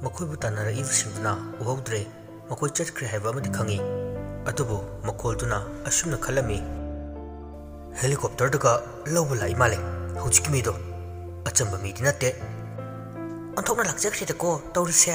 ꯃꯈꯣꯏꯕꯨ ꯇꯥꯟꯅꯔꯛꯏꯕꯁꯤꯡꯗꯨꯅ ꯎꯍꯧꯗ꯭ꯔꯦ ꯃꯈꯣꯏ ꯆꯠꯈ꯭ꯔꯦ ꯍꯥꯏꯕ ꯑꯃꯗꯤ ꯈꯪꯏ ꯑꯗꯨꯕꯨ ꯃꯈꯣꯜꯗꯨꯅ ꯑꯁꯨꯝꯅ ꯈꯜꯂꯝꯃꯤ ꯍꯦꯂꯤꯀꯣꯞꯇꯔꯗꯒ ꯂꯧꯕ ꯂꯥꯛꯏ ꯃꯥꯜꯂꯦ ꯍꯧꯖꯤꯛꯀꯤ ꯃꯤꯗꯣ ꯑꯆꯝꯕ ꯃꯤꯗꯤ ꯅꯠꯇꯦ ꯑꯣꯟꯊꯣꯛꯅ ꯂꯥꯛꯆꯈ꯭ꯔꯦꯗꯀꯣ ꯇꯧꯔꯤꯁꯦ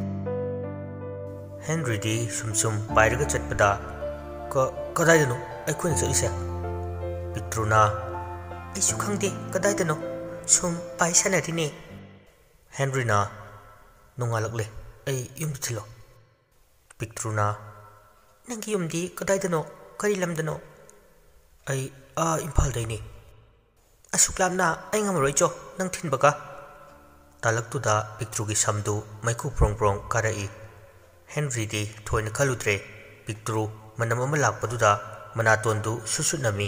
ꯍꯦꯟꯔꯤꯗꯤ ꯁꯨꯝ ꯄꯥꯏꯔꯒ ꯆꯠꯄꯗ ꯀꯗꯥꯏꯗꯅꯣ ꯑꯩꯈꯣꯏꯅ ꯆꯠꯂꯤꯁꯦ ꯄꯤꯇ꯭ꯔꯨꯅ ꯑꯩꯁꯨ ꯈꯪꯗꯦ ꯀꯗꯥꯏꯗꯅꯣ ꯁꯨꯝ ꯄꯥꯏ ꯁꯥꯟꯅꯔꯤꯅꯦ ꯍꯦꯟꯔꯤꯅ ꯅꯣꯡꯉꯥꯜꯂꯛꯂꯦ ꯑꯩ ꯌꯨꯝꯗ ꯊꯤꯜꯂꯣ ꯄꯤꯇ꯭ꯔꯨꯅ ꯅꯪꯒꯤ ꯌꯨꯝꯗꯤ ꯀꯗꯥꯏꯗꯅꯣ ꯀꯔꯤ ꯂꯝꯗꯅꯣ ꯑꯩ ꯏꯝꯐꯥꯜꯗꯩꯅꯤ ꯑꯁꯨꯛ ꯂꯥꯞꯅ ꯑꯩ ꯉꯝꯃꯔꯣꯏꯆꯣ ꯅꯪ ꯊꯤꯟꯕꯒ ꯇꯥꯂꯛꯇꯨꯗ ꯄꯤꯛꯇ꯭ꯔꯨꯒꯤ ꯁꯝꯗꯨ ꯃꯩꯈꯨ ꯄ꯭ꯔꯣꯡ ꯀꯥꯔꯛꯏ ꯍꯦꯟꯔꯤꯗꯤ ꯊꯣꯏꯅ ꯈꯜꯂꯨꯗ꯭ꯔꯦ ꯄꯤꯛꯇ꯭ꯔꯨ ꯃꯅꯝ ꯑꯃ ꯂꯥꯛꯄꯗꯨꯗ ꯃꯅꯥꯇꯣꯟꯗꯨ ꯁꯨꯠ ꯅꯝꯃꯤ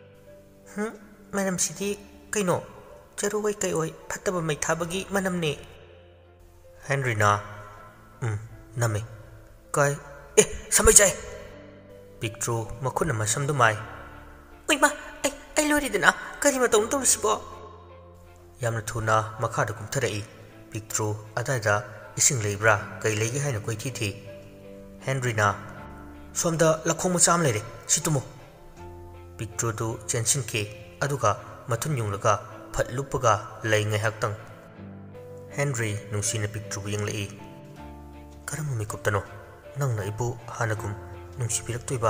ꯃꯅꯝꯁꯤꯗꯤ ꯀꯩꯅꯣ ꯆꯔꯨꯑꯣꯏ ꯀꯩꯑꯣꯏ ꯐꯠꯇꯕ ꯃꯩ ꯊꯥꯕꯒꯤ ꯃꯅꯝꯅꯦ ꯍꯦꯟꯔꯤꯅ ꯅꯝꯃꯦ ꯀꯥꯏ ꯁꯝꯃꯩ ꯆꯥꯏ ꯄꯤꯛꯇ꯭ꯔꯨ ꯃꯈꯨꯠꯅ ꯃꯁꯝꯗꯨ ꯃꯥꯏ ꯎꯏꯃ ꯑꯩ ꯂꯣꯏꯔꯤꯗꯅ ꯀꯔꯤ ꯃꯇꯧꯅ ꯇꯧꯔꯤꯁꯤꯕꯣ ꯌꯥꯝꯅ ꯊꯨꯅ ꯃꯈꯥꯗ ꯀꯨꯝꯊꯔꯛꯏ ꯄꯤꯛꯇ꯭ꯔꯨ ꯑꯗꯥꯏꯗ ꯏꯁꯤꯡ ꯂꯩꯕ꯭ꯔꯥ ꯀꯩ ꯂꯩꯒꯦ ꯍꯥꯏꯅ ꯀꯣꯏꯊꯤ ꯊꯤ ꯍꯦꯟꯔꯤꯅ ꯁꯣꯝꯗ ꯂꯈꯣꯡ ꯃꯆꯥ ꯑꯃ ꯂꯩꯔꯦ ꯁꯤ ꯇꯨꯝꯃꯨ ꯄꯤꯛꯇ꯭ꯔꯨꯗꯨ ꯆꯦꯟꯁꯤꯟꯈꯤ ꯑꯗꯨꯒ ꯃꯊꯨꯟ ꯌꯨꯡꯂꯒ ꯐꯠ ꯂꯨꯞꯄꯒ ꯂꯩ ꯉꯥꯏꯍꯥꯛꯇꯪ ꯍꯦꯟꯔꯤ ꯅꯨꯡꯁꯤꯅ ꯄꯤꯛꯇ꯭ꯔꯨꯕꯨ ꯌꯦꯡꯂꯛꯏ ꯀꯔꯝꯕ ꯃꯤꯀꯨꯞꯇꯅꯣ ꯅꯪꯅ ꯑꯩꯕꯨ ꯍꯥꯟꯅꯒꯨꯝ ꯅꯨꯡꯁꯤꯕꯤꯔꯛꯇꯣꯏꯕ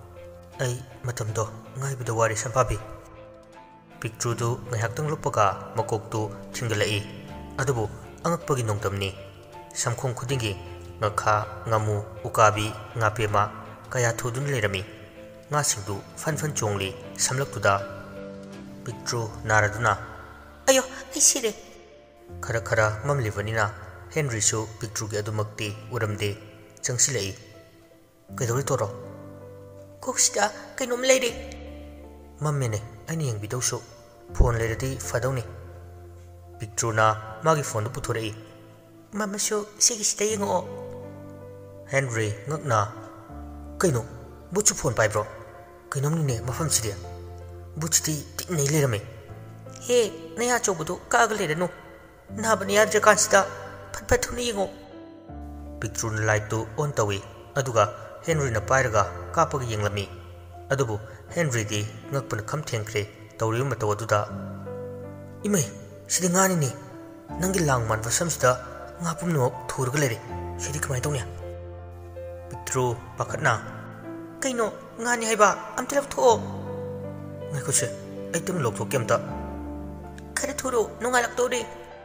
ꯑꯩ ꯃꯇꯝꯗꯣ ꯉꯥꯏꯕꯗ ꯋꯥꯔꯦ ꯁꯝꯐꯥꯕꯤ ꯄꯤꯛꯇ꯭ꯔꯨꯗꯨ ꯉꯥꯏꯍꯥꯛꯇꯪ ꯂꯨꯞꯄꯒ ꯃꯀꯣꯛꯇꯨ ꯊꯤꯡꯒꯠꯂꯛꯏ ꯑꯗꯨꯕꯨ ꯑꯉꯛꯄꯒꯤ ꯅꯣꯡꯗꯝꯅꯤ ꯁꯝꯈꯣꯡ ꯈꯨꯗꯤꯡꯒꯤ ꯉꯈꯥ ꯉꯥꯃꯨ ꯎꯀꯥꯕꯤ ꯉꯥꯄꯦꯝꯃ ꯀꯌꯥ ꯊꯨꯗꯨꯅ ꯂꯩꯔꯝꯃꯤ ꯉꯥꯁꯤꯡꯗꯨ ꯐꯟ ꯆꯣꯡꯂꯤ ꯁꯝꯂꯛꯇꯨꯗ ꯄꯤꯛꯇ꯭ꯔꯨ ꯅꯥꯔꯗꯨꯅ ꯑꯌꯣ ꯑꯩ ꯁꯤꯔꯦ ꯈꯔ ꯃꯝꯂꯤꯕꯅꯤꯅ ꯍꯦꯟꯔꯤꯁꯨ ꯄꯤꯛꯇ꯭ꯔꯨꯒꯤ ꯑꯗꯨꯃꯛꯇꯤ ꯎꯔꯝꯗꯦ ꯆꯪꯁꯤꯜꯂꯛꯏ ꯀꯩꯗꯧꯔꯤ ꯇꯣꯔꯣ ꯀꯣꯛꯁꯤꯗ ꯀꯩꯅꯣꯝ ꯂꯩꯔꯦ ꯃꯝꯃꯦꯅꯦ ꯑꯩꯅ ꯌꯦꯡꯕꯤꯗꯧꯁꯨ ꯐꯣꯟ ꯂꯩꯔꯗꯤ ꯐꯗꯧꯅꯤ ꯄꯤꯛꯇ꯭ꯔꯨꯅ ꯃꯥꯒꯤ ꯐꯣꯟꯗꯨ ꯄꯨꯊꯣꯔꯛꯏ ꯃꯝꯃꯁꯨ ꯁꯤꯒꯤꯁꯤꯗ ꯌꯦꯡꯉꯛꯑꯣ ꯍꯦꯟꯔꯤ ꯉꯛꯅ ꯀꯩꯅꯣ ꯕꯨꯠꯁꯨ ꯐꯣꯟ ꯄꯥꯏꯕ꯭ꯔꯣ ꯀꯩꯅꯣꯝꯅꯤꯅꯦ ꯃꯐꯝꯁꯤꯗꯤ ꯕꯨꯠꯁꯤꯗꯤ ꯇꯤꯛꯅꯩ ꯂꯩꯔꯝꯃꯦ ꯍꯦ ꯅꯌꯥ ꯑꯆꯧꯕꯗꯨ ꯀꯛꯑꯒ ꯂꯩꯔꯅꯨ ꯅꯥꯕꯅ ꯌꯥꯗ꯭ꯔꯀꯥꯟꯁꯤꯗ ꯐꯠ ꯊꯨꯅ ꯌꯦꯡꯉꯣ ꯄꯤꯛꯇ꯭ꯔꯨꯅ ꯂꯥꯏꯠꯇꯨ ꯑꯣꯟ ꯇꯧꯏ ꯑꯗꯨꯒ ꯍꯦꯟꯔꯤꯅ ꯄꯥꯏꯔꯒ ꯀꯥꯞꯄꯒ ꯌꯦꯡꯂꯝꯃꯤ ꯑꯗꯨꯕꯨ ꯍꯦꯟꯔꯤꯗꯤ ꯉꯛꯄꯅ ꯈꯝ ꯊꯦꯡꯈ꯭ꯔꯦ ꯇꯧꯔꯤꯕ ꯃꯇꯧ ꯑꯗꯨꯗ ꯏꯃꯩ ꯁꯤꯗꯤ ꯉꯥꯅꯤꯅꯦ ꯅꯪꯒꯤ ꯂꯥꯡ ꯃꯥꯟꯕ ꯁꯝꯁꯤꯗ ꯉꯥ ꯄꯨꯝꯅꯃꯛ ꯊꯨꯔꯒ ꯂꯩꯔꯦ ꯁꯤꯗꯤ ꯀꯃꯥꯏꯅ ꯇꯧꯅꯤ ꯄꯤꯛꯇ꯭ꯔꯨ ꯄꯥꯈꯠꯅ ꯀꯩꯅꯣ ꯉꯥꯅꯤ ꯍꯥꯏꯕ ꯑꯝꯇ ꯂꯧꯊꯣꯛꯑꯣ ꯉꯥꯏꯈꯣꯁꯦ ꯑꯩꯇꯪ ꯂꯧꯊꯣꯛꯀꯦ ꯑꯝꯇ ꯈꯔ ꯊꯨꯔꯣ ꯅꯣꯡꯉꯥꯜꯂꯛꯇꯧꯔꯦ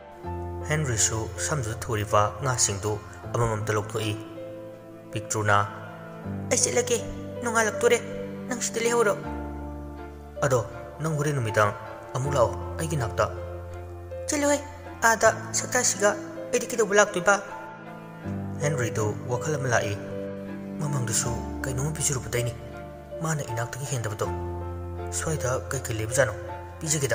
ꯍꯦꯟꯔꯤꯁꯨ ꯁꯝꯗꯨꯗ ꯊꯨꯔꯤꯕ ꯉꯥꯁꯤꯡꯗꯨ ꯑꯃꯃꯝꯇ ꯂꯧꯊꯣꯛꯏ ꯄꯤꯛꯇ꯭ꯔꯨꯅ ꯑꯩ ꯆꯠꯂꯒꯦ ꯅꯣꯡꯉꯥꯜꯂꯛꯇꯣꯔꯦ ꯅꯪ ꯁꯤꯗ ꯂꯩꯍꯧꯔꯣ ꯑꯗꯣ ꯅꯪ ꯍꯣꯔꯦꯟ ꯅꯨꯃꯤꯗꯥꯡ ꯑꯃꯨꯛ ꯂꯥꯛꯑꯣ ꯑꯩꯒꯤ ꯅꯥꯛꯇ ꯆꯠꯂꯣꯍꯦ ꯑꯥꯗ ꯁꯛꯇꯥꯁꯤꯒ ꯑꯩꯗꯤ ꯀꯩꯗꯧꯕ ꯂꯥꯛꯇꯣꯏꯕ ꯍꯦꯟꯔꯤꯗꯨ ꯋꯥꯈꯜ ꯑꯃ ꯂꯥꯛꯏ ꯃꯃꯥꯡꯗꯁꯨ ꯀꯩꯅꯣꯝꯃ ꯄꯤꯖꯔꯨꯕꯗꯩꯅꯤ ꯃꯥꯅ ꯏꯅꯥꯛꯇꯒꯤ ꯍꯦꯟꯗꯕꯗꯣ ꯁ꯭ꯋꯥꯏꯗ ꯀꯩ ꯂꯩꯕꯖꯥꯠꯅꯣ ꯄꯤꯖꯒꯦꯗ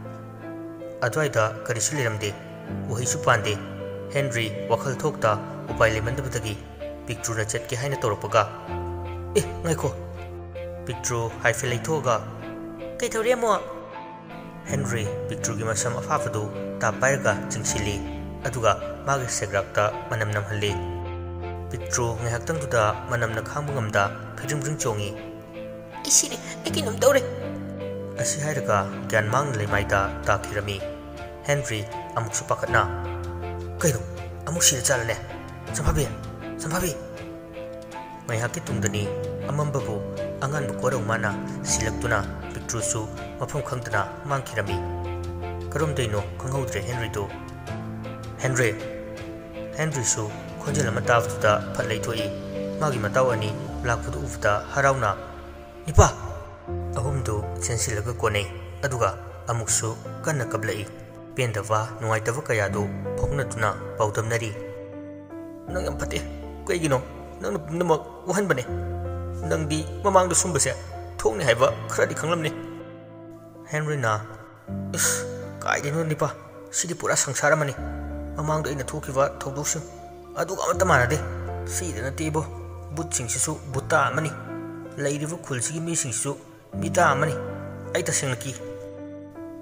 ꯑꯗꯨꯋꯥꯏꯗ ꯀꯔꯤꯁꯨ ꯂꯩꯔꯝꯗꯦ ꯎꯍꯩꯁꯨ ꯄꯥꯟꯗꯦ ꯍꯦꯟꯔꯤ ꯋꯥꯈꯜ ꯊꯣꯛꯇ ꯎꯄꯥꯏ ꯂꯩꯃꯟꯗꯕꯗꯒꯤ ꯄꯤꯛꯇ꯭ꯔꯨꯅ ꯆꯠꯀꯦ ꯍꯥꯏꯅ ꯇꯧꯔꯛꯄꯒ ꯉꯥꯏꯈꯣ ꯄꯤꯛꯇ꯭ꯔꯨ ꯍꯥꯏꯐꯦꯠ ꯂꯩꯊꯣꯛꯑꯒ ꯀꯩꯗꯧꯔꯦ ꯑꯃꯨꯛ ꯍꯦꯟꯔꯤ ꯄꯤꯛꯇ꯭ꯔꯨꯒꯤ ꯃꯁꯝ ꯑꯐꯥꯐꯗꯨ ꯇꯥꯞ ꯄꯥꯏꯔꯒ ꯆꯤꯡꯁꯤꯜꯂꯤ ꯑꯗꯨꯒ ꯃꯥꯒꯤ ꯁꯦꯒ꯭ꯔꯥꯛꯇ ꯃꯅꯝ ꯅꯝꯍꯜꯂꯤ ꯄꯤꯛꯇ꯭ꯔꯨ ꯉꯥꯏꯍꯥꯛꯇꯪꯗꯨꯗ ꯃꯅꯝꯅ ꯈꯥꯡꯕ ꯉꯝꯗ ꯐꯤꯗ꯭ꯔꯤꯡ ꯆꯣꯡꯉꯤ ꯑꯩ ꯁꯤꯔꯦ ꯑꯩ ꯀꯩꯅꯣꯝ ꯇꯧꯔꯦ ꯑꯁꯤ ꯍꯥꯏꯔꯒ ꯒ꯭ꯌꯥꯟ ꯃꯥꯡꯅ ꯂꯩꯃꯥꯏꯗ ꯇꯥꯈꯤꯔꯝꯃꯤ ꯍꯦꯟꯔꯤ ꯑꯃꯨꯛꯁꯨ ꯄꯥꯈꯠꯅ ꯀꯩꯅꯣ ꯑꯃꯨꯛ ꯁꯤꯔ ꯆꯥꯠꯂꯅꯦ ꯁꯝꯐꯥꯕꯤ ꯉꯥꯏꯍꯥꯛꯀꯤ ꯇꯨꯡꯗꯅꯤ ꯑꯃꯝꯕꯕꯨ ꯑꯉꯥꯟꯕ ꯀꯣꯔꯧ ꯃꯥꯅ ꯁꯤꯜꯂꯛꯇꯨꯅ ꯄꯤꯛꯇ꯭ꯔꯨꯁꯨ ꯃꯐꯝ ꯈꯪꯗꯅ ꯃꯥꯡꯈꯤꯔꯝꯃꯤ ꯀꯔꯣꯝꯗꯩꯅꯣ ꯈꯪꯍꯧꯗ꯭ꯔꯦ ꯍꯦꯟꯔꯤꯗꯨ ꯍꯦꯟꯔꯤꯁꯨ ꯈꯣꯟꯖꯦꯜ ꯑꯃ ꯇꯥꯕꯗꯨꯗ ꯐꯠ ꯂꯩꯊꯣꯛꯏ ꯃꯥꯒꯤ ꯃꯇꯥꯎ ꯑꯅꯤ ꯂꯥꯛꯄꯗꯨ ꯎꯕꯗ ꯍꯔꯥꯎꯅ ꯏꯄꯥ ꯑꯍꯨꯝꯗꯨ ꯆꯦꯟꯁꯤꯜꯂꯒ ꯀꯣꯟꯅꯩ ꯑꯗꯨꯒ ꯑꯃꯨꯛꯁꯨ ꯀꯟꯅ ꯀꯞꯂꯛꯏ ꯄꯦꯟꯗꯕ ꯅꯨꯡꯉꯥꯏꯇꯕ ꯀꯌꯥꯗꯨ ꯐꯥꯎꯅꯗꯨꯅ ꯄꯥꯎꯗꯝꯅꯔꯤ ꯅꯪ ꯌꯥꯝ ꯐꯠꯇꯦ ꯀꯩꯒꯤꯅꯣ ꯅꯪꯅ ꯄꯨꯝꯅꯃꯛ ꯋꯥꯍꯟꯕꯅꯦ ꯅꯪꯗꯤ ꯃꯃꯥꯡꯗ ꯁꯨꯝꯕꯁꯦ ꯊꯣꯛꯅꯤ ꯍꯥꯏꯕ ꯈꯔꯗꯤ ꯈꯪꯂꯝꯅꯤ ꯍꯦꯟꯔꯤꯅ ꯀꯥꯏꯗꯩꯅꯣ ꯅꯤꯄꯥ ꯁꯤꯗꯤ ꯄꯨꯔꯥ ꯁꯪꯁꯥꯔ ꯑꯃꯅꯤ ꯃꯃꯥꯡꯗ ꯑꯩꯅ ꯊꯣꯛꯈꯤꯕ ꯊꯧꯗꯣꯛꯁꯤꯡ ꯑꯗꯨꯒ ꯑꯃꯠꯇ ꯃꯥꯟꯅꯗꯦ ꯁꯤꯗ ꯅꯠꯇꯦꯕꯣ ꯕꯨꯠꯁꯤꯡꯁꯤꯁꯨ ꯕꯨꯠꯇꯥ ꯑꯃꯅꯤ ꯂꯩꯔꯤꯕ ꯈꯨꯜꯁꯤꯒꯤ ꯃꯤꯁꯤꯡꯁꯤꯁꯨ ꯃꯤꯇꯥ ꯑꯃꯅꯤ ꯑꯩ ꯇꯁꯦꯡꯅ ꯀꯤ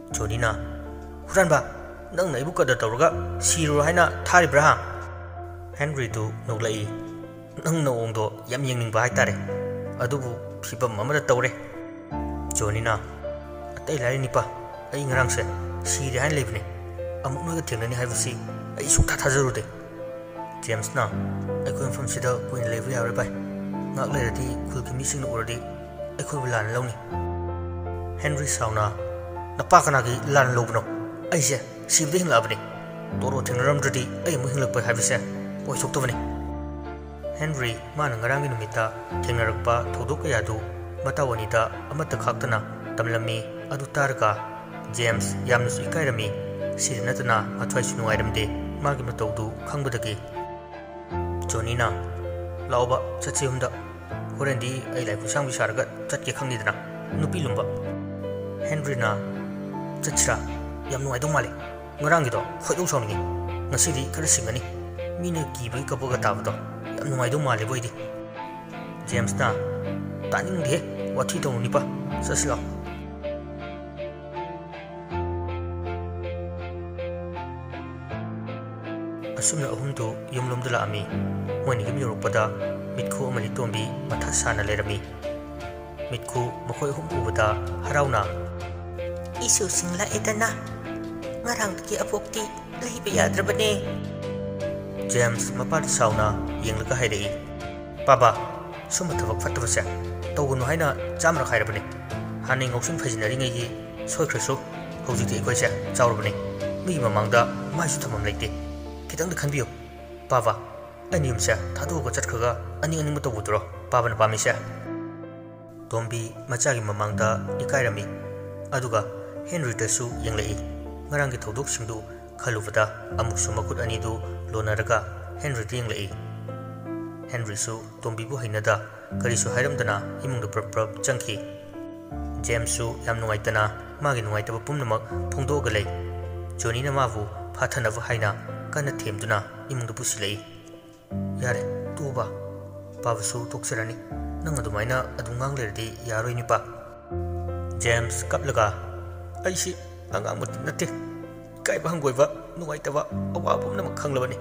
ꯖꯣꯅꯤꯅ ꯍꯨꯔꯥꯟꯕ ꯅꯪꯅ ꯑꯩꯕꯨ ꯀꯗꯔ ꯇꯧꯔꯒ ꯁꯤꯔꯨꯔꯣ ꯍꯥꯏꯅ ꯊꯥꯔꯤꯕ꯭ꯔꯥ Henry du noglai nang naongdo yam yengning ba haitare adubu phibam amada tawre Johnny na atai lai nipa ai ngarang se si de han lebne amuk no ga thengnani haibasi ai sukta thajarude James na ai ko from sida kuin levi yare bai ngak le rati khul ki missing uradi ai ko lan lawni Henry sauna napa kana gi lan lobno ai se sibde hin labni toro thengram rati ai mu hinglak bai haibase oi soktobani Henry mana ngarang numita thengnarakpa thodok yadu matawanida amata khaktana tamlami adu targa James yamnu ikairami sirinatana athwai sunuairamde magi matawdu khangbadagi Johnny na lauba chachi humda horendi ai lai kusang bisarga chatke khangnidana nupi lumba Henry na chachra yamnu aidu male ngarang gido khoidong sawningi ngasidi khara singani mina kibai kapaga tabdo yamnu aidu male boidi James na taning de wathi dong nipa sasla asumna ahumdu yumlomdula ami moni gim yorokpada mitku amani tombi matha sana lerami mitku makoi hum ubada harauna isu singla edana ngarang ki apokti leibe yadrabane James mapad sauna yenglaga haidei baba suma thabak fattabase tawgunu haina chamra khairabane hani ngoksin phajinari ngai soikhrasu hojiti ekoise chawrabane mi mamangda maisu thamam leite kitang da khanbiyo baba animsa thadu ko chatkaga ani mata budro baba na pamise tombi machagi mamangda ikairami aduga Henry tasu yenglei ngarang gi thodok singdu khalubada amuk sumakut ani du lonaraga Henry yenglei Henry su tombi bu hainada karisu hairamdana imungdu prap changki James su yam nuaitana magi nuaitaba pumnamak phongdoga lei Johnny na mabu phathanawa haina kana themduna imungdu pusilei yare tuba baba su tokserani nang adumaina adungang lerdi yaroi nipa James kaplaga aisi angang mut nate kai ba hangoiba nuaitaba awabum na makhanglabani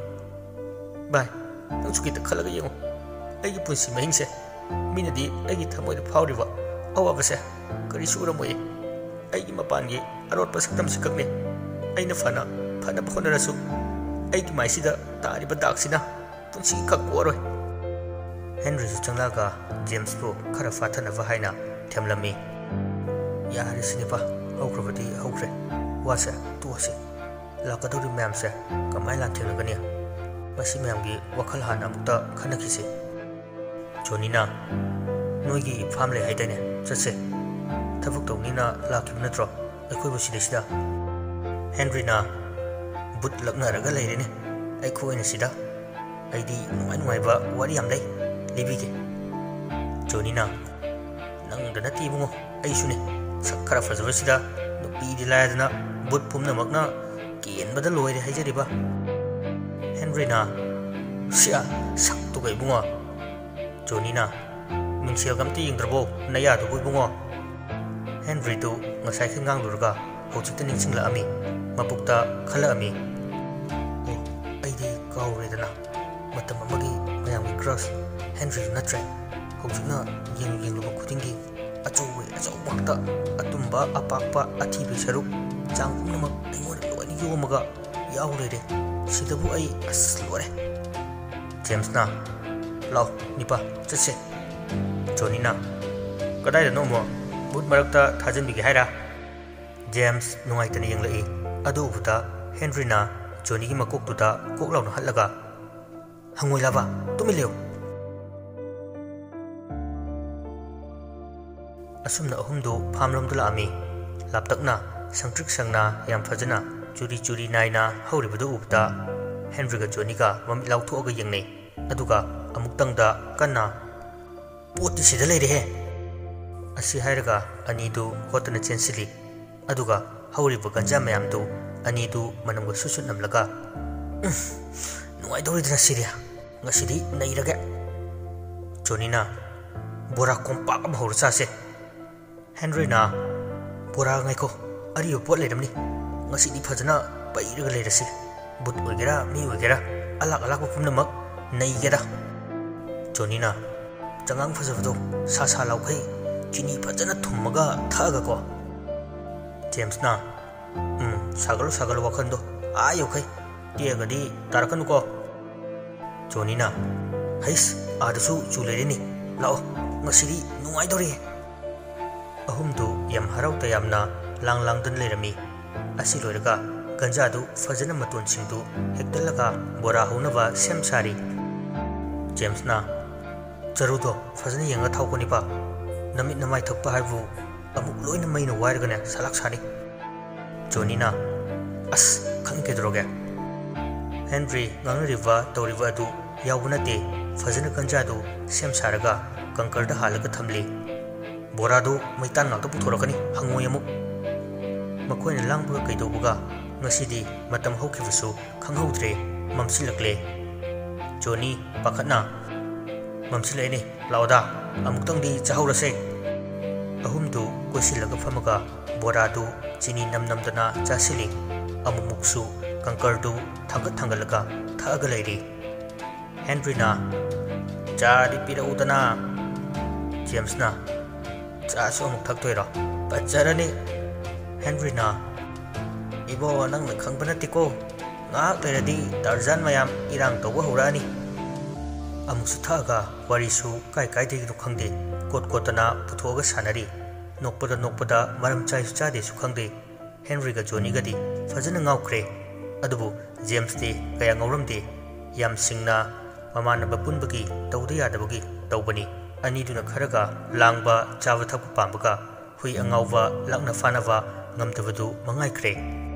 bai nang suki ta khalaga yengo ai punsi mahingse minadi ai thamoi da phawriba awabase kari sura moi ai mapangi arot pasaktam sikakne aina fana bkhonarasu ai ki maisida tariba daksina punsi kakkoroi Henry su changlaga James pro khara fathana wa haina themlami yari sinipa haukrabadi haukre wasa tuase lakadori mamse kamai lan thenagani basi mamgi wakhal hana mukta khanakise Johnny na noigi family haidane chase thabuk tawnina lakib natro aikoi bosidesida Henry na but lakna raga leirene aikoi na sida aidi nuai ba wari am lei libige Johnny na nang da nati bungo ai sune sakkara fazabasida nupi dilaadna but pumna makna ken bada loire haijariba Henry na sia saktu gai bungo Johnny na mingsial gamti yingdrabo naya du bungo Henry tu ngasai khingang lurga hojikta ningsingla ami mapukta khala ami o aidi kawredana matam amagi mayamgi crush Henry natre hojikna yinglu khudingi achu bakta atumba apakpa athibi saruk changpumnamak aingona loini yomaga yaurere sidabu ai aslore James na law nipa chase Johnny na kadai da no mo but marakta thajanbigi haira James nungaitani yenglai adu buta Henry na Johnny gi makok tuta koklauna halaga hangoi laba tumileo asumna ahumdu phamlomdula ami laptakna sangtrik sangna yam phajana churi naina hauribadu ubta Henry ga Johnny ga mami lauthoga yengnei aduga amuktangda kanna poti sida leire he asi hairaga anidu hotana chensili aduga hauriba ganja mayamdu anidu manamga susut namlaga nuai doridna siria ngasidi nairaga Johnny na bora kompak am hor chase Henry na bora ngaiko ariyo pot leramni ngasidi phajana pairaga leirasi but oigera mi oigera alak pumnamak ꯅꯩꯒꯦꯗ ꯖꯣꯅꯤꯅ ꯆꯉꯥꯡ ꯐꯖꯕꯗꯣ ꯁꯥ ꯁꯥ ꯂꯥꯎꯈꯩ ꯆꯤꯅꯤ ꯐꯖꯅ ꯊꯨꯝꯃꯒ ꯊꯛꯑꯒꯀꯣ ꯖꯦꯝꯁꯅ ꯁꯥꯒꯠꯂꯨ ꯁꯥꯒꯠꯂꯨ ꯋꯥꯈꯜꯗꯣ ꯌꯧꯈꯩ ꯇꯦꯛꯑꯒꯗꯤ ꯇꯥꯔꯛꯀꯅꯨꯀꯣ ꯖꯣꯅꯤꯅ ꯍꯩꯁ ꯑꯥꯗꯁꯨ ꯆꯨ ꯂꯩꯔꯦꯅꯤ ꯂꯥꯛꯑꯣ ꯉꯁꯤꯗꯤ ꯅꯨꯡꯉꯥꯏꯗꯧꯔꯤ ꯑꯍꯨꯝꯗꯨ ꯌꯥꯝ ꯍꯔꯥꯎ ꯇꯌꯥꯝꯅ ꯂꯥꯡꯗꯅ ꯂꯩꯔꯝꯃꯤ ꯑꯁꯤ ꯂꯣꯏꯔꯒ ꯒꯟꯖꯥꯗꯨ ꯐꯖꯅ ꯃꯇꯣꯟꯁꯤꯡꯗꯨ ꯍꯦꯛꯇꯠꯂꯒ ꯕꯣꯔꯥ ꯍꯧꯅꯕ ꯁꯦꯝ ꯁꯥꯔꯤ ꯖꯦꯝꯁꯅ ꯆꯔꯨꯗꯣ ꯐꯖꯅ ꯌꯦꯡꯉ ꯊꯥꯎꯀꯣꯅꯤꯄꯥ ꯅꯃꯤꯠ ꯅꯃꯥꯏ ꯊꯛꯄ ꯍꯥꯏꯕꯨ ꯑꯃꯨꯛ ꯂꯣꯏꯅ ꯃꯩꯅ ꯋꯥꯏꯔꯒꯅꯦ ꯁꯂꯥꯛ ꯁꯥꯅꯤ ꯖꯣꯅꯤꯅ ꯑꯁ ꯈꯪꯒꯦꯗꯧꯔꯒꯦ ꯍꯦꯟꯔꯤ ꯉꯥꯡꯅꯔꯤꯕ ꯇꯧꯔꯤꯕ ꯑꯗꯨ ꯌꯥꯎꯕ ꯅꯠꯇꯦ ꯐꯖꯅ ꯒꯟꯖꯥꯗꯨ ꯁꯦꯝ ꯁꯥꯔꯒ ꯀꯪꯀꯔꯗ ꯍꯥꯜꯂꯒ ꯊꯝꯂꯤ ꯕꯣꯔꯥꯗꯨ ꯃꯩꯇꯥꯟ ꯉꯥꯛꯇ ꯄꯨꯊꯣꯔꯛꯀꯅꯤ ꯍꯪꯉꯣꯏ ꯑꯃꯨꯛ ꯃꯈꯣꯏꯅ ꯂꯥꯡꯕꯒ ꯀꯩꯗꯧꯕꯒ ꯉꯁꯤꯗꯤ ꯃꯇꯝ ꯍꯧꯈꯤꯕꯁꯨ ꯈꯪꯍꯧꯗ꯭ꯔꯦ ꯃꯝꯁꯤꯜꯂꯛꯂꯦ ꯖꯣꯅꯤ ꯄꯥꯈꯠꯅ ꯃꯝꯁꯤꯜꯂꯛꯑꯦꯅꯦ ꯂꯥꯛꯑꯣꯗ ꯑꯃꯨꯛꯇꯪꯗꯤ ꯆꯥꯍꯧꯔꯁꯦ ꯑꯍꯨꯝꯗꯨ ꯀꯣꯏꯁꯤꯜꯂꯒ ꯐꯝꯃꯒ ꯕꯣꯔꯥꯗꯨ ꯆꯤꯅꯤ ꯅꯝꯗꯅ ꯆꯥꯁꯤꯜꯂꯤ ꯑꯃꯨꯛꯃꯨꯛꯁꯨ ꯀꯪꯀꯔꯗꯨ ꯊꯥꯡꯒꯠꯂꯒ ꯊꯛꯑꯒ ꯂꯩꯔꯤ ꯍꯦꯟꯔꯤꯅ ꯆꯥꯗꯤ ꯄꯤꯔꯛꯎꯗꯅ ꯖꯦꯝꯁꯅ ꯆꯥꯁꯨ ꯑꯃꯨꯛ ꯊꯛꯇꯣꯏꯔꯣ ꯐꯖꯔꯅꯤ ꯍꯦꯟꯔꯤꯅ ꯏꯕꯣ ꯅꯪꯅ ꯈꯪꯕ ꯅꯠꯇꯦꯀꯣ ꯉꯥꯏꯍꯥꯛ ꯂꯩꯔꯗꯤ ꯇꯥꯔꯖꯥꯟ ꯃꯌꯥꯝ ꯏꯔꯥꯡ ꯇꯧꯕ ꯍꯧꯔꯛꯑꯅꯤ ꯑꯃꯨꯛꯁꯨ ꯊꯛꯑꯒ ꯋꯥꯔꯤꯁꯨ ꯀꯥꯏꯗꯒꯤꯅꯣ ꯈꯪꯗꯦ ꯀꯣꯠꯇꯅ ꯄꯨꯊꯣꯛꯑꯒ ꯁꯥꯟꯅꯔꯤ ꯅꯣꯛꯄꯗ ꯃꯔꯝ ꯆꯥꯏꯁꯨ ꯆꯥꯗꯦꯁꯨ ꯈꯪꯗꯦ ꯍꯦꯟꯔꯤꯒ ꯖꯣꯅꯤꯒꯗꯤ ꯐꯖꯅ ꯉꯥꯎꯈ꯭ꯔꯦ ꯑꯗꯨꯕꯨ ꯖꯦꯝꯁꯇꯤ ꯀꯌꯥ ꯉꯥꯎꯔꯝꯗꯦ ꯌꯥꯝ ꯁꯤꯡꯅ ꯃꯃꯥꯟꯅꯕ ꯄꯨꯟꯕꯒꯤ ꯇꯧꯗ ꯌꯥꯗꯕꯒꯤ ꯇꯧꯕꯅꯤ ꯑꯅꯤꯗꯨꯅ ꯈꯔꯒ ꯂꯥꯡꯕ ꯆꯥꯕ ꯊꯛꯄ ꯄꯥꯝꯕꯒ ꯍꯨꯏ ꯑꯉꯥꯎꯕ ꯂꯛꯅ ꯐꯥꯅꯕ ꯉꯝꯗꯕꯗꯨ ꯃꯉꯥꯏꯈ꯭ꯔꯦ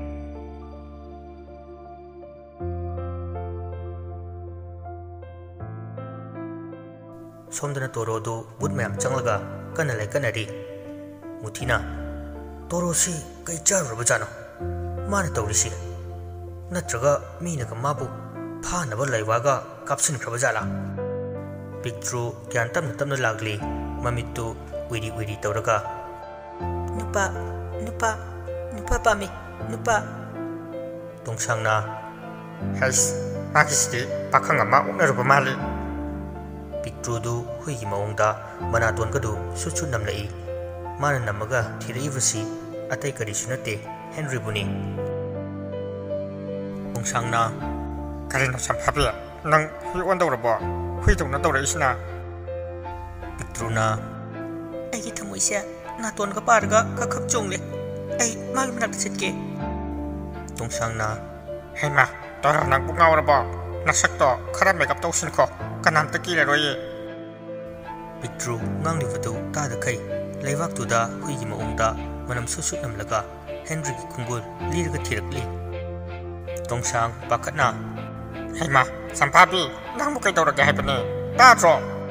ꯁꯣꯝꯗꯅ ꯇꯣꯔꯣꯗꯨ ꯕꯨꯠ ꯃꯌꯥꯝ ꯆꯪꯂꯒ ꯀꯟꯅ ꯂꯩꯀꯠꯅꯔꯤ ꯃꯨꯊꯤꯅ ꯇꯣꯔꯣꯁꯤ ꯀꯩ ꯆꯥꯔꯨꯔꯕꯖꯥꯠꯅꯣ ꯃꯥꯅ ꯇꯧꯔꯤꯁꯤ ꯅꯠꯇ꯭ꯔꯒ ꯃꯤꯅꯒ ꯃꯥꯕꯨ ꯐꯥꯅꯕ ꯂꯩꯋꯥꯒ ꯀꯥꯞꯁꯤꯟꯈ꯭ꯔꯕꯖꯥꯠꯂꯥ ꯄꯤꯛꯇ꯭ꯔꯨ ꯒ꯭ꯌꯥꯟ ꯇꯞꯅ ꯂꯥꯛꯂꯤ ꯃꯃꯤꯠꯇꯨ ꯎꯏꯔꯤ ꯇꯧꯔꯒ ꯅꯨꯄꯥ ꯄꯥꯝꯃꯤ ꯅꯨꯄꯥ ꯇꯣꯡꯁꯥꯡꯅ ꯍꯩꯁ ꯃꯥꯒꯤꯁꯤꯗꯤ ꯄꯥꯈꯪ ꯑꯃ ꯎꯛꯅꯔꯨꯕ ꯃꯥꯜꯂꯤ ꯄꯤꯛꯇ꯭ꯔꯨꯗꯨ ꯍꯨꯏꯒꯤ ꯃꯑꯣꯡꯗ ꯃꯅꯥꯇꯣꯟꯒꯗꯨ ꯁꯨꯠ ꯅꯝꯂꯛꯏ ꯃꯥꯅ ꯅꯝꯃꯒ ꯊꯤꯔꯛꯏꯕꯁꯤ ꯑꯇꯩ ꯀꯔꯤꯁꯨ ꯅꯠꯇꯦ ꯍꯦꯟꯔꯤꯕꯨꯅꯤ ꯇꯣꯡꯁꯥꯡꯅ ꯀꯔꯤꯅꯣ ꯁꯝꯐꯥꯕꯤ ꯅꯪ ꯍꯨꯏ ꯑꯣꯟꯗꯧꯔꯕꯣ ꯍꯨꯏꯗꯧꯅ ꯇꯧꯔꯛꯏꯁꯤꯅ ꯄꯤꯛꯇ꯭ꯔꯨꯅ ꯑꯩꯒꯤ ꯊꯃꯣꯏꯁꯦ ꯅꯥꯇꯣꯟꯒ ꯄꯥꯔꯒ ꯈꯛ ꯆꯣꯡꯂꯦ ꯑꯩ ꯃꯥꯒꯤ ꯃꯅꯥꯛꯇ ꯆꯠꯀꯦ ꯇꯣꯡꯁꯥꯡꯅ ꯍꯩꯃꯥ ꯇꯣꯔꯣ ꯅꯪꯕꯨ ꯉꯥꯎꯔꯕꯣ ꯅꯁꯛꯇꯣ ꯈꯔ ꯃꯦꯀꯞ ꯇꯧꯁꯤꯟꯈꯣ ꯀꯅꯥꯝꯇ ꯀꯤꯔꯔꯣꯏꯌꯦ ꯄꯤꯛꯇ꯭ꯔꯨ ꯉꯥꯡꯂꯤꯕꯗꯨ ꯇꯥꯗꯈꯩ ꯂꯩꯕꯥꯛꯇꯨꯗ ꯍꯨꯏꯒꯤ ꯃꯑꯣꯡꯗ ꯃꯅꯝ ꯁꯨꯠ ꯅꯝꯂꯒ ꯍꯦꯟꯔꯤꯒꯤ ꯈꯨꯡꯒꯨꯜ ꯂꯤꯔꯒ ꯊꯤꯔꯛꯂꯤ ꯇꯣꯡꯁꯥꯡ ꯄꯥꯈꯠꯅ ꯍꯩꯃꯥ ꯁꯝꯐꯥꯕꯤ ꯅꯪꯕꯨ ꯀꯩꯗꯧꯔꯒꯦ ꯍꯥꯏꯕꯅꯦ ꯇꯥꯗ꯭ꯔꯣ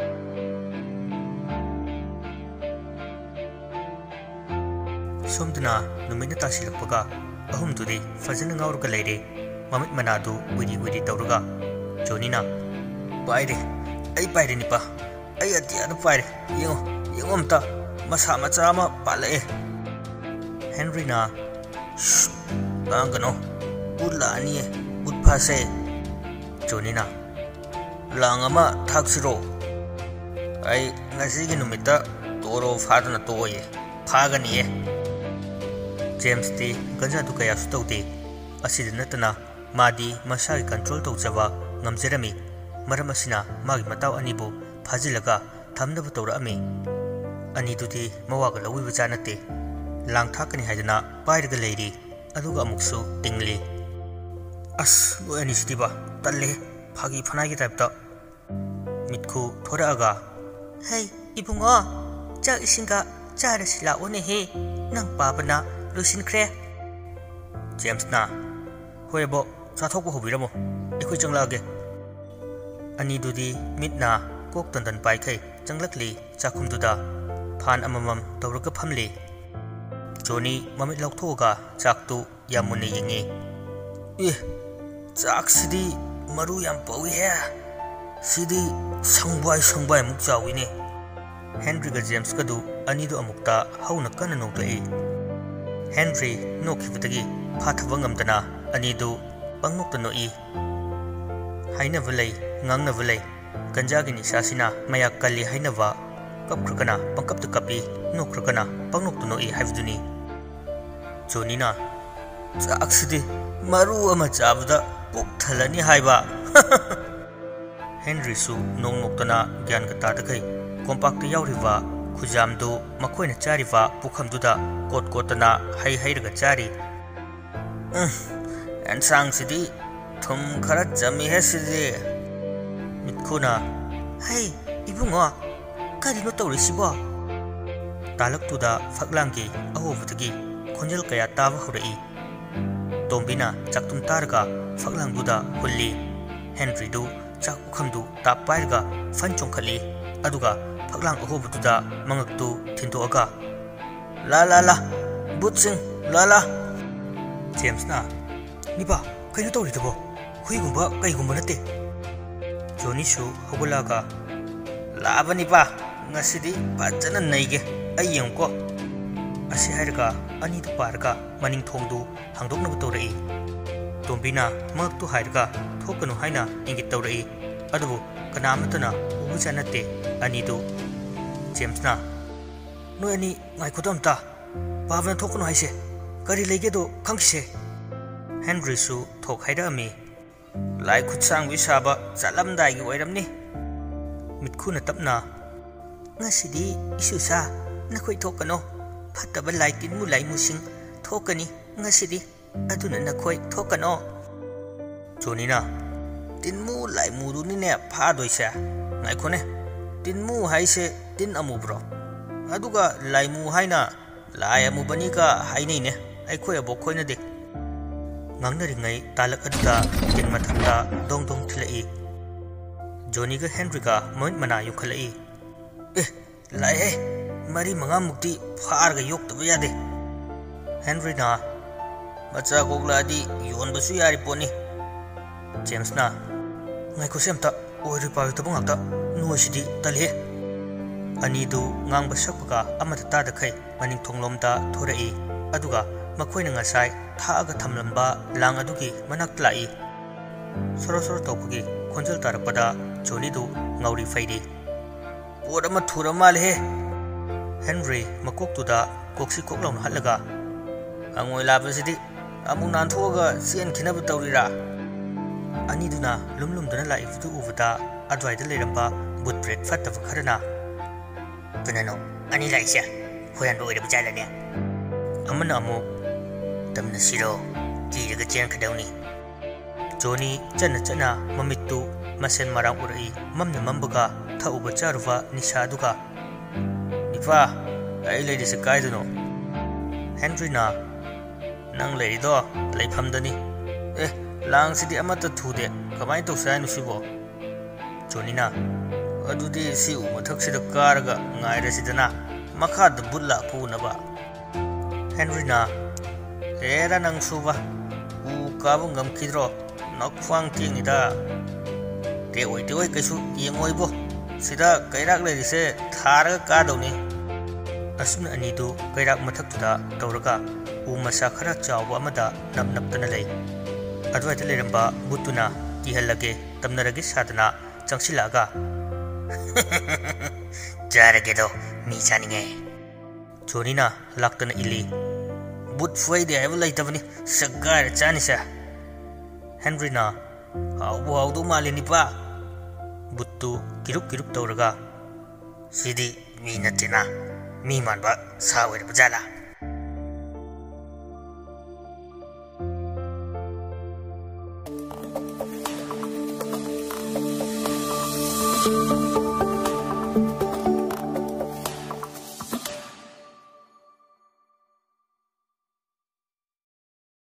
ꯁꯣꯝꯗꯅ ꯅꯨꯃꯤꯠꯅ ꯇꯥꯁꯤꯜꯂꯛꯄꯒ ꯑꯍꯨꯝꯗꯨꯗꯤ ꯐꯖꯅ ꯉꯥꯎꯔꯒ ꯂꯩꯔꯦ ꯃꯃꯤꯠ ꯃꯅꯥꯗꯨ ꯎꯏꯔꯤ ꯇꯧꯔꯒ ꯖꯣꯅꯤꯅ ꯄꯥꯏꯔꯦ ꯑꯩ ꯄꯥꯏꯔꯦ ꯅꯤꯄꯥ ꯑꯩ ꯑꯇꯤꯌꯥꯗ ꯄꯥꯏꯔꯦ ꯌꯦꯡꯉꯣ ꯑꯝꯇ ꯃꯁꯥ ꯃꯆꯥ ꯑꯃ ꯄꯥꯜꯂꯛꯑꯦ ꯍꯦꯟꯔꯤꯅ ꯉꯥꯡꯒꯅꯣ ꯕꯨꯠ ꯂꯥꯛꯑꯅꯤꯌꯦ ꯕꯨꯠ ꯐꯥꯁꯦ ꯖꯣꯅꯤꯅ ꯂꯥꯡ ꯑꯃ ꯊꯥꯛꯁꯤꯔꯣ ꯑꯩ ꯉꯁꯤꯒꯤ ꯅꯨꯃꯤꯠꯇ ꯇꯣꯔꯣ ꯐꯥꯗꯅ ꯇꯣꯛꯑꯣꯏꯌꯦ ꯐꯥꯒꯅꯤꯌꯦ ꯖꯦꯝꯁꯇꯤ ꯒꯟꯖꯥꯗꯨ ꯀꯌꯥꯁꯨ ꯇꯧꯗꯦ ꯑꯁꯤꯗ ꯅꯠꯇꯅ ꯃꯥꯗꯤ ꯃꯁꯥꯒꯤ ꯀꯟꯇ꯭ꯔꯣꯜ ꯇꯧꯖꯕ ꯉꯝꯖꯔꯝꯃꯤ ꯃꯔꯝ ꯑꯁꯤꯅ ꯃꯥꯒꯤ ꯃꯇꯥꯎ ꯑꯅꯤꯕꯨ ꯐꯥꯖꯤꯜꯂꯒ ꯊꯝꯅꯕ ꯇꯧꯔꯛꯑꯝꯃꯤ ꯑꯅꯤꯗꯨꯗꯤ ꯃꯋꯥꯒ ꯂꯧꯕꯤꯕꯖꯥꯠ ꯅꯠꯇꯦ ꯂꯥꯡ ꯊꯥꯛꯀꯅꯤ ꯍꯥꯏꯗꯅ ꯄꯥꯏꯔꯒ ꯂꯩꯔꯤ ꯑꯗꯨꯒ ꯑꯃꯨꯛꯁꯨ ꯇꯤꯡꯂꯤ ꯑꯁ ꯅꯣꯏ ꯑꯅꯤꯁꯤꯗꯤꯕ ꯇꯜꯂꯦ ꯐꯥꯒꯤ ꯐꯅꯥꯏꯒꯤ ꯇꯥꯏꯞꯇ ꯃꯤꯠꯈꯨ ꯊꯣꯔꯛꯑꯒ ꯍꯩ ꯏꯕꯨꯡꯉꯣ ꯆꯥꯛ ꯏꯁꯤꯡꯒ ꯆꯥꯔꯁꯤ ꯂꯥꯛꯑꯣꯅꯦꯍꯦ ꯅꯪ ꯄꯥꯕꯅ ꯂꯣꯏꯁꯤꯟꯈ꯭ꯔꯦ ꯖꯦꯝꯁꯅ ꯍꯣꯏ ꯑꯕꯣ ꯆꯥꯊꯣꯛꯄ ꯍꯧꯕꯤꯔꯝꯃꯣ ꯑꯩꯈꯣꯏ ꯆꯪꯂꯛꯑꯒꯦ ꯑꯅꯤꯗꯨꯗꯤ ꯃꯤꯠꯅ ꯀꯣꯛ ꯇꯟꯗꯟ ꯄꯥꯏꯈꯩ ꯆꯪꯂꯛꯂꯤ ꯆꯥꯛꯈꯨꯝꯗꯨꯗ ꯐꯥꯟ ꯑꯃꯃꯝ ꯇꯧꯔꯒ ꯐꯝꯂꯤ ꯖꯣꯅꯤ ꯃꯃꯤꯠ ꯂꯧꯊꯣꯛꯑꯒ ꯆꯥꯛꯇꯨ ꯌꯥꯝ ꯃꯨꯟꯅ ꯌꯦꯡꯉꯤ ꯆꯥꯛꯁꯤꯗꯤ ꯃꯔꯨ ꯌꯥꯝ ꯄꯧꯏꯍꯦ ꯁꯤꯗꯤ ꯁꯪꯕꯥꯏꯃꯨꯛ ꯆꯥꯎꯏꯅꯦ ꯍꯦꯟꯔꯤꯒ ꯖꯦꯝꯁꯀꯗꯨ ꯑꯅꯤꯗꯨ ꯑꯃꯨꯛꯇ ꯍꯧꯅ ꯀꯟꯅ ꯅꯣꯛꯂꯛꯏ ꯍꯦꯟꯔꯤ ꯅꯣꯛꯈꯤꯕꯗꯒꯤ ꯐꯥꯊꯕ ꯉꯝꯗꯅ ꯑꯅꯤꯗꯨ ꯄꯪꯅꯣꯛꯇ ꯅꯣꯛꯏ ꯍꯥꯏꯅꯕ ꯂꯩ ngangnava lei ganjagi nisasina mayak kalli hainava kapkrukana pangkapta kapi nokrakana pangnoktu noi haivduni Johnny-na chaksidi maru ama chabda puk thalani haiba Henry su nong noktana gyan ka ta dakai kompak ta yauriwa khujam du makoina chariwa pukhamduda kot kotana hai hairaga chari ansang sidi thum khara jami he sidi mitkuna hai ibungo karino tawrisibo talaktuda faklangi ahobutagi khonjal kaya taba horai Tombina chaktum targa faklangduda hulli Henry du chak ukhamdu tappairga fanchong khali aduga faklang ahobutuda mangaktu thindoaga la butsing la James na nipa kaino tawridabo huigumba kaigumba nate Johnny su hogulaga laba nipa ngasidi pajana naige ayengko asi hairga ani tu parga maning thongdu hangdoknabu tawrai Tombina maktu hairga thokanu haina ingit tawrai adubu kanamatana ubuja nate ani du James na no ani ngai khodamta babna thokanu haise kari lege do khangse Henry su thok haida mi lai khutsang wi saba chalamdai gi oiramni mitkhuna tapna ngasidi isusa nakhoi thokano fataba laitin mu lai musing thokani ngasidi aduna nakhoi thokano Johnny-na tinmu lai muruni ne phadoisa ngai khone tinmu haise tin amubro aduga laimu haina lai amubani ka hainei ne aikhoi abokhoina de ngangnari talak aduda tin mathakta dong thilai Johnny ga Henry ga moment mana yukhalai lai he mari manga mukti pharga yoktaba yade Henry na macha gogladi yonbasu yari poni James na ngai ko semta ori pa to bangata noisidi talhe ani du ngang basakka amata ta da khai maning thonglomda thorai aduga makoina ngasai thaga thamlamba lang adugi manak lai soro topagi khonjal tarapada Johnny du ngauri faidi orama thuramal he Henry makoktuda koksi koklaun halaga angoi labasidi amung nan thoga sien khinabu tawrira ani duna lumlum dana la iftu uvuda adwai da leramba but bread fatta kharana tunano ani laisha hoyan bo ira bajala ne amana amu tamna siro kiraga chen khadawni Johnny chana mamittu masen marang urai mamna mambuga thauba charuwa nisha duga nipa ai lady se kai duno Henry na nang lady do leifam dani lang sidi amata thude kamai to sai nu sibo Johnny na adudi si u mathak sida karga ngai residana makha da bulla punaba Henry na era nang suba u kabu ngam kidro nokfang tingida te oi kaisu yengoi bo sida kairak le se tharaga ka doni asuna ani du kairak mathak tuda tawraga u masa khara chawba amada nap tana lei adwai tale ramba butuna kihalage tamnarage sadana changsilaga jarage do mi chaninge Johnny-na laktana ili but fuai de ai lai tabani sagar chanisa Henry-na au do maleni pa buttu kiruk tawraga sidi mi natina mi manba sa wer bajala